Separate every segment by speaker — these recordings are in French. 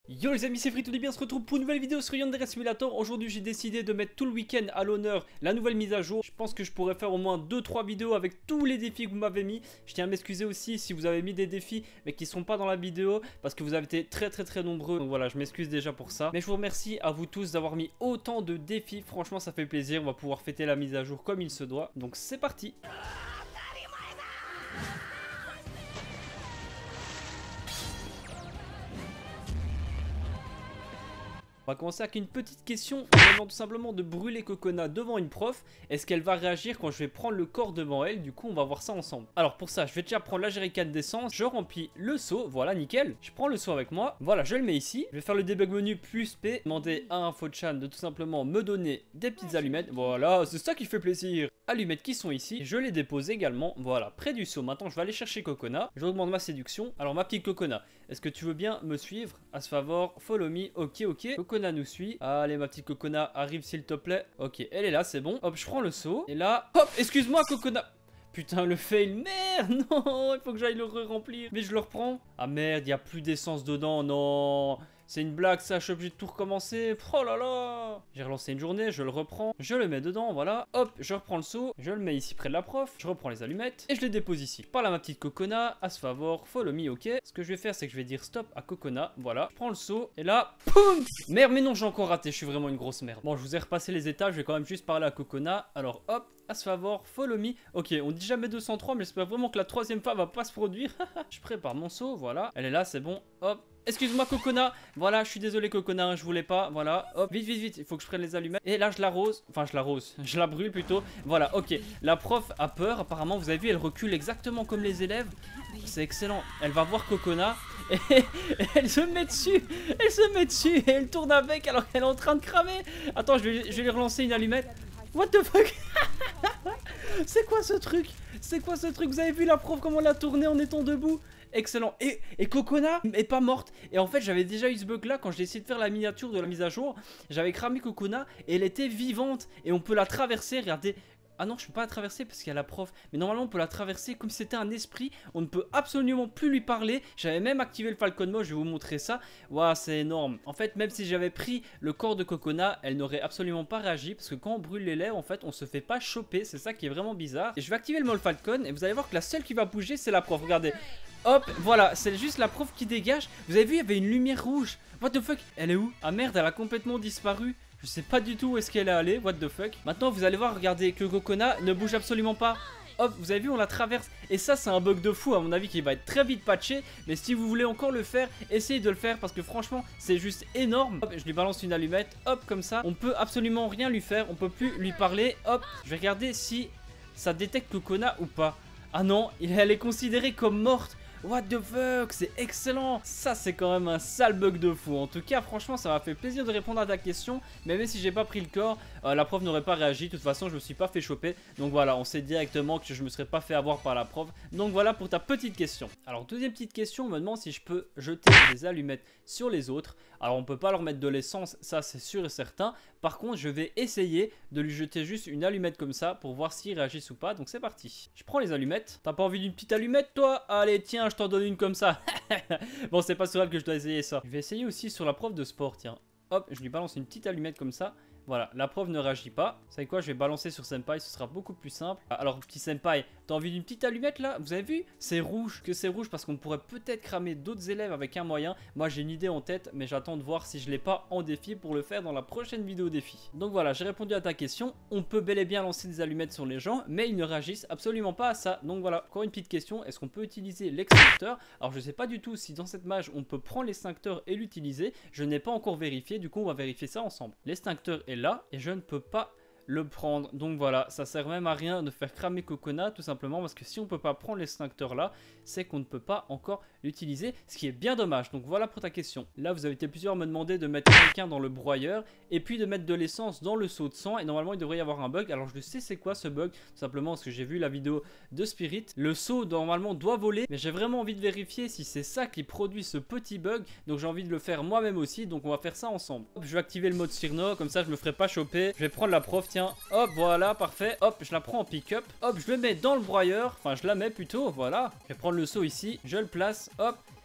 Speaker 1: Yo les amis, c'est Free, tout est bien, on se retrouve pour une nouvelle vidéo sur Yandere Simulator. Aujourd'hui j'ai décidé de mettre tout le week-end à l'honneur la nouvelle mise à jour. Je pense que je pourrais faire au moins 2-3 vidéos avec tous les défis que vous m'avez mis. Je tiens à m'excuser aussi si vous avez mis des défis mais qui ne sont pas dans la vidéo, parce que vous avez été très nombreux. Donc voilà, je m'excuse déjà pour ça. Mais je vous remercie à vous tous d'avoir mis autant de défis. Franchement ça fait plaisir, on va pouvoir fêter la mise à jour comme il se doit. Donc c'est parti. On va commencer avec une petite question. On demande tout simplement de brûler Kokona devant une prof. Est-ce qu'elle va réagir quand je vais prendre le corps devant elle? Du coup, on va voir ça ensemble. Alors pour ça, je vais déjà prendre la jerrycan d'essence. Je remplis le seau. Voilà, nickel. Je prends le seau avec moi. Voilà, je le mets ici. Je vais faire le debug menu plus P. Demander à InfoChan de tout simplement me donner des petites allumettes. Voilà, c'est ça qui fait plaisir. Allumettes qui sont ici. Je les dépose également. Voilà, près du seau. Maintenant, je vais aller chercher Kokona. Je demande ma séduction. Alors, ma petite Kokona, est-ce que tu veux bien me suivre? As favor, follow me. Ok. Kokona nous suit. Allez, ma petite Kokona, arrive s'il te plaît. Ok, elle est là, c'est bon. Hop, je prends le seau. Et là, hop, excuse-moi Kokona. Putain, le fail, merde, non, il faut que j'aille le remplir. Mais je le reprends. Ah merde, il n'y a plus d'essence dedans, non. C'est une blague ça, je suis obligé de tout recommencer. Oh là là. J'ai relancé une journée, je le reprends. Je le mets dedans, voilà. Hop, je reprends le seau. Je le mets ici près de la prof. Je reprends les allumettes. Et je les dépose ici. Par là, ma petite Kokona, as favor, follow me, ok. Ce que je vais faire, c'est que je vais dire stop à Kokona. Voilà. Je prends le seau. Et là, poum. Merde, mais non, j'ai encore raté. Je suis vraiment une grosse merde. Bon, je vous ai repassé les étages. Je vais quand même juste parler à Kokona. Alors, hop. As favor, follow me. Ok, on dit jamais 203, mais j'espère vraiment que la troisième fois va pas se produire. Je prépare mon seau, voilà. Elle est là, c'est bon. Hop. Excuse-moi Kokona, voilà, je suis désolé Kokona, hein, je voulais pas, voilà, hop, vite, il faut que je prenne les allumettes. Et là je l'arrose, enfin je la brûle plutôt, voilà, ok. La prof a peur, apparemment, vous avez vu, elle recule exactement comme les élèves. C'est excellent, elle va voir Kokona et elle se met dessus, et elle tourne avec alors qu'elle est en train de cramer. Attends, je vais lui relancer une allumette. What the fuck. C'est quoi ce truc? Vous avez vu la prof comment elle a tourné en étant debout? Excellent. Et Kokona est pas morte. Et en fait j'avais déjà eu ce bug là quand j'ai essayé de faire la miniature de la mise à jour. J'avais cramé Kokona et elle était vivante. Et on peut la traverser, regardez. Ah non, je peux pas la traverser parce qu'il y a la prof. Mais normalement on peut la traverser comme si c'était un esprit. On ne peut absolument plus lui parler. J'avais même activé le Falcon Mode, je vais vous montrer ça. Waouh, c'est énorme. En fait, même si j'avais pris le corps de Kokona, elle n'aurait absolument pas réagi. Parce que quand on brûle les lèvres, en fait, on se fait pas choper. C'est ça qui est vraiment bizarre. Et je vais activer le mode Falcon et vous allez voir que la seule qui va bouger, c'est la prof. Regardez. Hop, voilà, c'est juste la prof qui dégage. Vous avez vu, il y avait une lumière rouge. What the fuck? Elle est où? Ah merde, elle a complètement disparu. Je sais pas du tout où est-ce qu'elle est allée. What the fuck? Maintenant, vous allez voir, regardez, que Kokona ne bouge absolument pas. Hop, vous avez vu, on la traverse. Et ça, c'est un bug de fou, à mon avis, qui va être très vite patché. Mais si vous voulez encore le faire, essayez de le faire parce que franchement, c'est juste énorme. Hop, je lui balance une allumette. Hop, comme ça. On peut absolument rien lui faire. On peut plus lui parler. Hop, je vais regarder si ça détecte Kokona ou pas. Ah non, elle est considérée comme morte. What the fuck, c'est excellent. Ça c'est quand même un sale bug de fou. En tout cas franchement ça m'a fait plaisir de répondre à ta question. Mais même si j'ai pas pris le corps, la prof n'aurait pas réagi. De toute façon je me suis pas fait choper. Donc voilà, on sait directement que je me serais pas fait avoir par la prof. Donc voilà pour ta petite question. Alors deuxième petite question, on me demande si je peux jeter des allumettes sur les autres. Alors on peut pas leur mettre de l'essence, ça c'est sûr et certain. Par contre je vais essayer de lui jeter juste une allumette comme ça pour voir s'ils réagissent ou pas. Donc c'est parti. Je prends les allumettes. T'as pas envie d'une petite allumette toi? Allez tiens, je t'en donne une comme ça. Bon c'est pas sur elle que je dois essayer ça. Je vais essayer aussi sur la prof de sport, tiens. Hop, je lui balance une petite allumette comme ça. Voilà, la prof ne réagit pas. Vous savez quoi, je vais balancer sur Senpai, ce sera beaucoup plus simple. Alors, petit Senpai, t'as envie d'une petite allumette là? Vous avez vu? C'est rouge. Que c'est rouge parce qu'on pourrait peut-être cramer d'autres élèves avec un moyen. Moi, j'ai une idée en tête, mais j'attends de voir si je l'ai pas en défi pour le faire dans la prochaine vidéo défi. Donc voilà, j'ai répondu à ta question. On peut bel et bien lancer des allumettes sur les gens, mais ils ne réagissent absolument pas à ça. Donc voilà, encore une petite question. Est-ce qu'on peut utiliser l'extincteur? Alors, je sais pas du tout si dans cette mage, on peut prendre l'extincteur et l'utiliser. Je n'ai pas encore vérifié, du coup, on va vérifier ça ensemble. L'extincteur est là et je ne peux pas le prendre. Donc voilà, ça sert même à rien de faire cramer Kokona tout simplement parce que si on peut pas prendre l'extincteur là, c'est qu'on ne peut pas encore l'utiliser, ce qui est bien dommage. Donc voilà pour ta question. Là vous avez été plusieurs à me demander de mettre quelqu'un dans le broyeur et puis de mettre de l'essence dans le seau de sang et normalement il devrait y avoir un bug. Alors je sais c'est quoi ce bug, tout simplement parce que j'ai vu la vidéo de Spirit. Le seau normalement doit voler, mais j'ai vraiment envie de vérifier si c'est ça qui produit ce petit bug. Donc j'ai envie de le faire moi-même aussi, donc on va faire ça ensemble. Hop, je vais activer le mode Cyrno, comme ça je me ferai pas choper. Je vais prendre la prof, tiens, hop, voilà, parfait. Hop, je la prends en pick-up. Hop, je le mets dans le broyeur, enfin je la mets plutôt, voilà. Je vais prendre le seau ici, je le place, hop.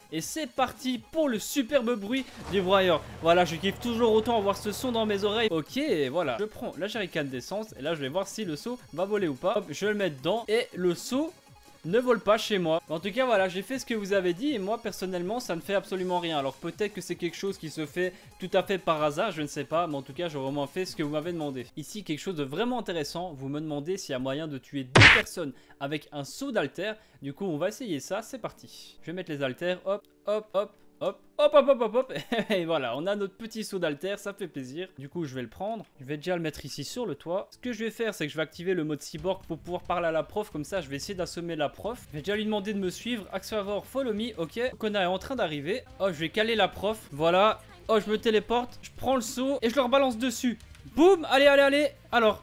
Speaker 1: Et c'est parti pour le superbe bruit du broyeur. Voilà, je kiffe toujours autant avoir ce son dans mes oreilles. Ok, voilà, je prends la jerrycan d'essence et là je vais voir si le seau va voler ou pas. Hop, je vais le mettre dedans et le seau ne vole pas chez moi. En tout cas voilà, j'ai fait ce que vous avez dit et moi personnellement ça ne fait absolument rien. Alors peut-être que c'est quelque chose qui se fait tout à fait par hasard, je ne sais pas, mais en tout cas j'aurais au moins fait ce que vous m'avez demandé. Ici quelque chose de vraiment intéressant, vous me demandez s'il y a moyen de tuer 2 personnes avec un seau d'haltère. Du coup on va essayer ça, c'est parti. Je vais mettre les haltères, hop, hop, hop. Hop, hop, hop, hop, hop, hop. Et voilà, on a notre petit seau d'haltère, ça fait plaisir. Du coup, je vais le prendre. Je vais déjà le mettre ici sur le toit. Ce que je vais faire, c'est que je vais activer le mode cyborg pour pouvoir parler à la prof. Comme ça, je vais essayer d'assommer la prof. Je vais déjà lui demander de me suivre. Axe favor, follow me. Ok, Kona est en train d'arriver. Oh, je vais caler la prof. Voilà. Oh, je me téléporte. Je prends le seau et je leur balance dessus. Boum. Allez, allez, allez. Alors.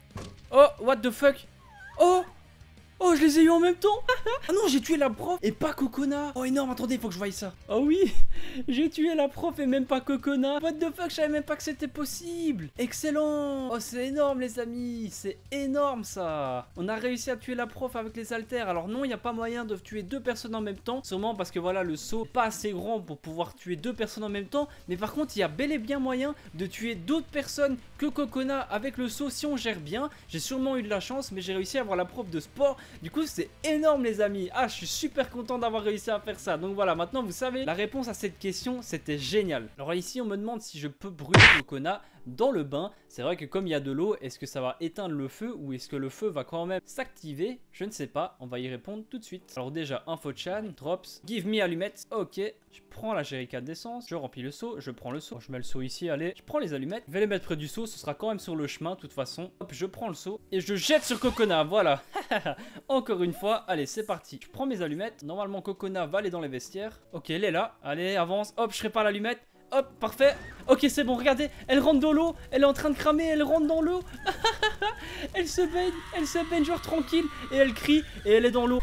Speaker 1: Oh, what the fuck. Oh. Oh, je les ai eu en même temps. Ah non, j'ai tué la prof et pas Kokona. Oh énorme, attendez, il faut que je voie ça. Oh oui, j'ai tué la prof et même pas Kokona. What the fuck, je savais même pas que c'était possible. Excellent. Oh, c'est énorme les amis, c'est énorme ça. On a réussi à tuer la prof avec les haltères. Alors non, il n'y a pas moyen de tuer 2 personnes en même temps. Sûrement parce que voilà, le seau n'est pas assez grand pour pouvoir tuer 2 personnes en même temps. Mais par contre, il y a bel et bien moyen de tuer d'autres personnes que Kokona avec le seau si on gère bien. J'ai sûrement eu de la chance, mais j'ai réussi à avoir la prof de sport. Du coup c'est énorme les amis. Ah, je suis super content d'avoir réussi à faire ça. Donc voilà, maintenant vous savez la réponse à cette question, c'était génial. Alors ici on me demande si je peux brûler Kokona dans le bain. C'est vrai que comme il y a de l'eau, est-ce que ça va éteindre le feu ou est-ce que le feu va quand même s'activer? Je ne sais pas, on va y répondre tout de suite. Alors déjà, info-chan, drops, give me allumettes. Ok, je prends la jerrycan d'essence, je remplis le seau, je prends le seau, je mets le seau ici, allez, je prends les allumettes, je vais les mettre près du seau, ce sera quand même sur le chemin de toute façon. Hop, je prends le seau et je jette sur Kokona, voilà. Encore une fois, allez, c'est parti. Je prends mes allumettes, normalement Kokona va aller dans les vestiaires. Ok, elle est là, allez, avance, hop, je répare l'allumette. Hop, parfait. Ok, c'est bon, regardez, elle rentre dans l'eau, elle est en train de cramer, elle rentre dans l'eau. Elle se baigne genre tranquille et elle crie et elle est dans l'eau.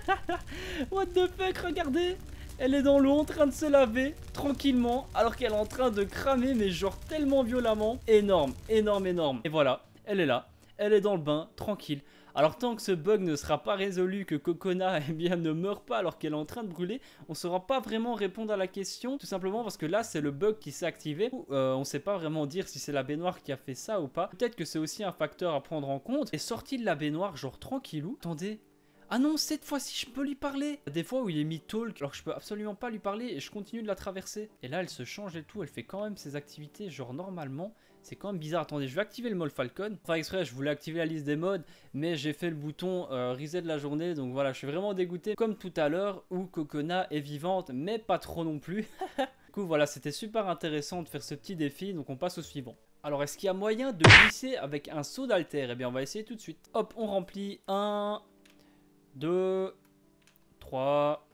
Speaker 1: What the fuck, regardez. Elle est dans l'eau en train de se laver tranquillement alors qu'elle est en train de cramer mais genre tellement violemment. Énorme, énorme, énorme. Et voilà, elle est là, elle est dans le bain, tranquille. Alors tant que ce bug ne sera pas résolu, que Kokona eh bien, ne meurt pas alors qu'elle est en train de brûler, on ne saura pas vraiment répondre à la question, tout simplement parce que là c'est le bug qui s'est activé. On ne sait pas vraiment dire si c'est la baignoire qui a fait ça ou pas. Peut-être que c'est aussi un facteur à prendre en compte. Et sorti de la baignoire genre tranquillou, attendez. Ah non, cette fois-ci je peux lui parler. Des fois où il est mis talk alors que je peux absolument pas lui parler et je continue de la traverser. Et là elle se change et tout, elle fait quand même ses activités genre normalement. C'est quand même bizarre. Attendez, je vais activer le mode Falcon. Enfin exprès, je voulais activer la liste des modes, mais j'ai fait le bouton reset de la journée. Donc voilà, je suis vraiment dégoûté. Comme tout à l'heure où Kokona est vivante, mais pas trop non plus. Du coup voilà, c'était super intéressant de faire ce petit défi. Donc on passe au suivant. Alors est-ce qu'il y a moyen de glisser avec un seau d'haltère? Eh bien on va essayer tout de suite. Hop, on remplit 1, 2, 3,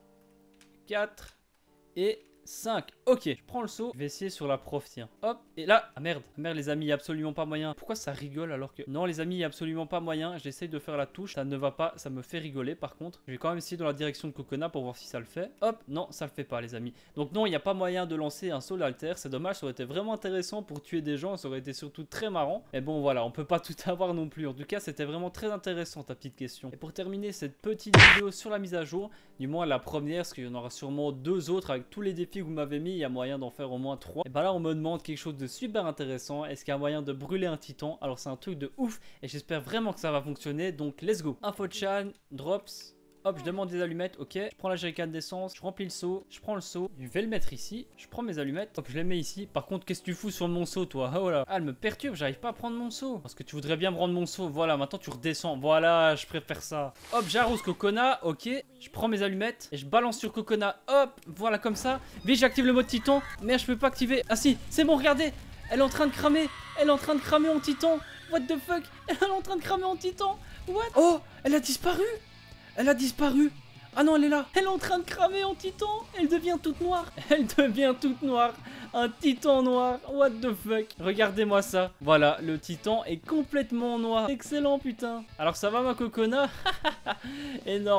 Speaker 1: 4 et 5. Ok, je prends le seau. Je vais essayer sur la prof, tiens. Hop, et là, ah merde. Merde les amis, il n'y a absolument pas moyen. Pourquoi ça rigole alors que... Non les amis, il n'y a absolument pas moyen. J'essaye de faire la touche, ça ne va pas. Ça me fait rigoler par contre. Je vais quand même essayer dans la direction de Kokona pour voir si ça le fait. Hop, non, ça le fait pas les amis. Donc non, il n'y a pas moyen de lancer un seau d'haltère. C'est dommage, ça aurait été vraiment intéressant pour tuer des gens. Ça aurait été surtout très marrant. Mais bon voilà, on peut pas tout avoir non plus. En tout cas, c'était vraiment très intéressant ta petite question. Et pour terminer cette petite vidéo sur la mise à jour, du moins la première, parce qu'il y en aura sûrement 2 autres avec tous les défis que vous m'avez mis, il y a moyen d'en faire au moins 3. Et bah là on me demande quelque chose de super intéressant. Est-ce qu'il y a moyen de brûler un titan? Alors c'est un truc de ouf et j'espère vraiment que ça va fonctionner. Donc let's go. Info-chan, drops. Hop, je demande des allumettes, ok. Je prends la jerrycan d'essence, je remplis le seau, je prends le seau, je vais le mettre ici. Je prends mes allumettes, hop, je les mets ici. Par contre, qu'est-ce que tu fous sur mon seau, toi? Oh là. Ah, elle me perturbe, j'arrive pas à prendre mon seau. Parce que tu voudrais bien me rendre mon seau. Voilà, maintenant tu redescends. Voilà, je préfère ça. Hop, j'arrose Kokona, ok. Je prends mes allumettes et je balance sur Kokona. Hop, voilà comme ça. Vite, j'active le mode titan. Merde, je peux pas activer. Ah si, c'est bon, regardez. Elle est en train de cramer. Elle est en train de cramer en titan. What the fuck? Elle est en train de cramer en titan. What? Oh, elle a disparu. Elle a disparu. Ah non, elle est là. Elle est en train de cramer en titan. Elle devient toute noire. Elle devient toute noire. Un titan noir. What the fuck. Regardez-moi ça. Voilà, le titan est complètement noir. Excellent, putain. Alors ça va ma Kokona? Énorme.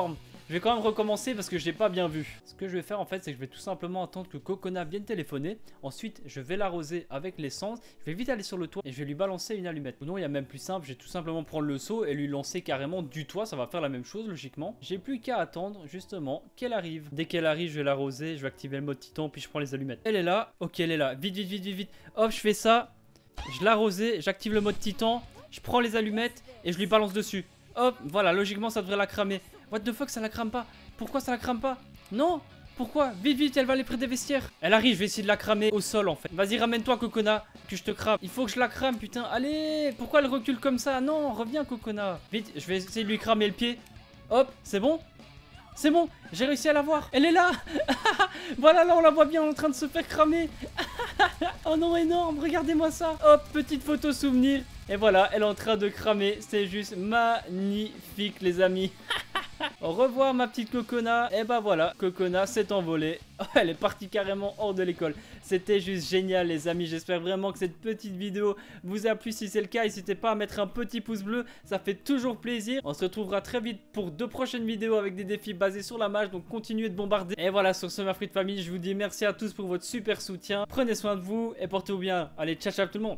Speaker 1: Je vais quand même recommencer parce que je l'ai pas bien vu. Ce que je vais faire en fait, c'est que je vais tout simplement attendre que Cocona vienne téléphoner. Ensuite, je vais l'arroser avec l'essence. Je vais vite aller sur le toit et je vais lui balancer une allumette. Ou non, il y a même plus simple, je vais tout simplement prendre le seau et lui lancer carrément du toit. Ça va faire la même chose logiquement. J'ai plus qu'à attendre justement qu'elle arrive. Dès qu'elle arrive, je vais l'arroser, je vais activer le mode titan puis je prends les allumettes. Elle est là. Ok, elle est là. Vite, vite, vite, vite, vite. Hop, je fais ça. Je l'arrosais, j'active le mode titan. Je prends les allumettes et je lui balance dessus. Hop, voilà, logiquement ça devrait la cramer. What the fuck, ça la crame pas? Pourquoi ça la crame pas? Non. Pourquoi? Vite, vite, elle va aller près des vestiaires. Elle arrive, je vais essayer de la cramer au sol en fait. Vas-y, ramène-toi Cocona, que je te crame. Il faut que je la crame, putain. Allez, pourquoi elle recule comme ça? Non, reviens Cocona. Vite, je vais essayer de lui cramer le pied. Hop, c'est bon? C'est bon, j'ai réussi à la voir. Elle est là. Voilà, là on la voit bien en train de se faire cramer. Oh non, énorme, regardez-moi ça. Hop, petite photo souvenir. Et voilà, elle est en train de cramer. C'est juste magnifique les amis. Au revoir ma petite Cocona. Et bah voilà, Cocona s'est envolée. Elle est partie carrément hors de l'école. C'était juste génial les amis. J'espère vraiment que cette petite vidéo vous a plu. Si c'est le cas, n'hésitez pas à mettre un petit pouce bleu. Ça fait toujours plaisir. On se retrouvera très vite pour 2 prochaines vidéos avec des défis basés sur la mage. Donc continuez de bombarder. Et voilà, sur ce ma frite famille, je vous dis merci à tous pour votre super soutien. Prenez soin de vous et portez-vous bien. Allez, ciao ciao tout le monde.